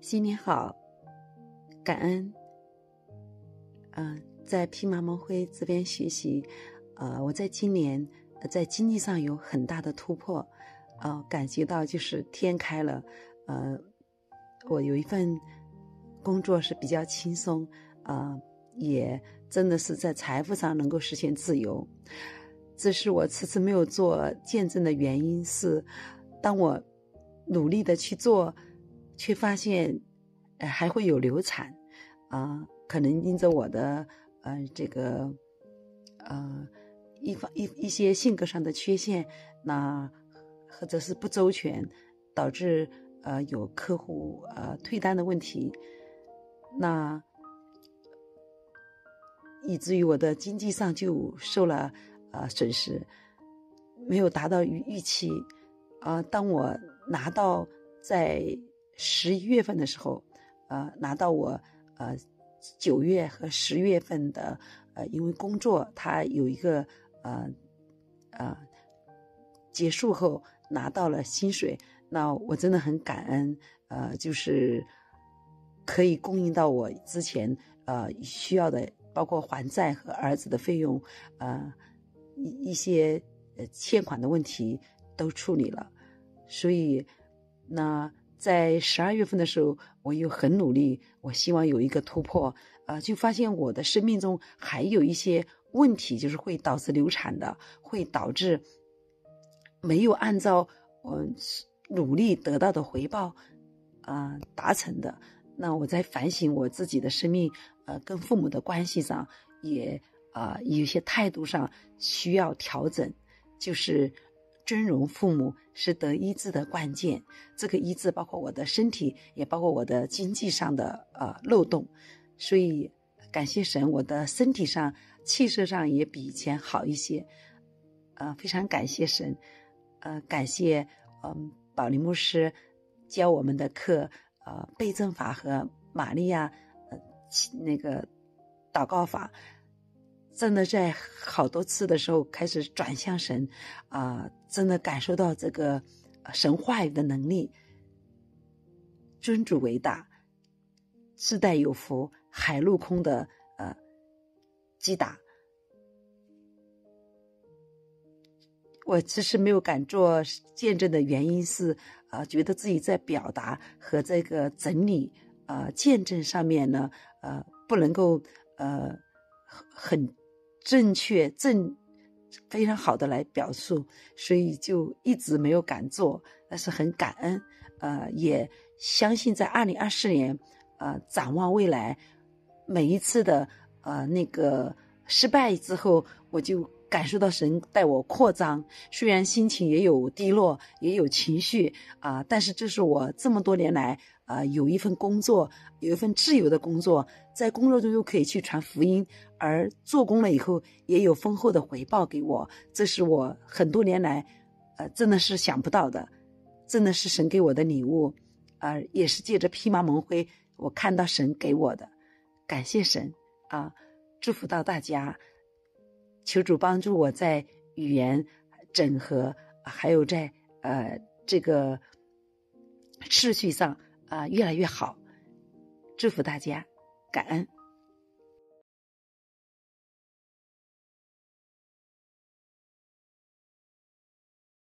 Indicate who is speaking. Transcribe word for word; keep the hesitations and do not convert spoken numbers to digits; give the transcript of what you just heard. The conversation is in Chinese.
Speaker 1: 新年好，感恩。嗯、呃，在披麻蒙灰这边学习，呃，我在今年、呃、在经济上有很大的突破，呃，感觉到就是天开了，呃，我有一份工作是比较轻松，呃，也真的是在财富上能够实现自由。这是我迟迟没有做见证的原因是，当我努力的去做，却发现，呃，还会有流产，啊、呃，可能因着我的呃这个呃一方一一些性格上的缺陷，那或者是不周全，导致呃有客户呃退单的问题，那以至于我的经济上就受了呃损失，没有达到预预期。啊、呃，当我拿到在十一月份的时候，呃，拿到我呃九月和十月份的呃，因为工作它有一个呃呃结束后拿到了薪水，那我真的很感恩，呃，就是可以供应到我之前呃需要的，包括还债和儿子的费用，呃一一些呃欠款的问题都处理了。所以那在十二月份的时候，我又很努力，我希望有一个突破，呃，就发现我的生命中还有一些问题，就是会导致流产的，会导致没有按照我、呃、努力得到的回报啊、呃、达成的。那我在反省我自己的生命，呃，跟父母的关系上也啊、呃、有些态度上需要调整，就是尊荣父母是得医治的关键。这个医治包括我的身体，也包括我的经济上的呃漏洞。所以感谢神，我的身体上气色上也比以前好一些，呃，非常感谢神，呃，感谢嗯、呃、宝林牧师教我们的课，呃，倍正法和玛利亚呃那个祷告法。真的在好多次的时候开始转向神，啊、呃，真的感受到这个神话语的能力。尊主为大，世代有福，海陆空的呃击打。我其实没有敢做见证的原因是，呃，觉得自己在表达和这个整理呃见证上面呢，呃，不能够呃很正确正非常好的来表述，所以就一直没有敢做。但是很感恩，呃，也相信在二零二四年，呃，展望未来，每一次的呃那个失败之后，我就感受到神带我扩张，虽然心情也有低落，也有情绪啊、呃，但是这是我这么多年来啊、呃、有一份工作，有一份自由的工作，在工作中又可以去传福音，而做工了以后也有丰厚的回报给我，这是我很多年来呃真的是想不到的，真的是神给我的礼物，呃也是借着披麻蒙灰我看到神给我的，感谢神啊，祝福到大家。求主帮助我在语言整合，还有在呃这个秩序上啊、呃、越来越好。祝福大家，感恩。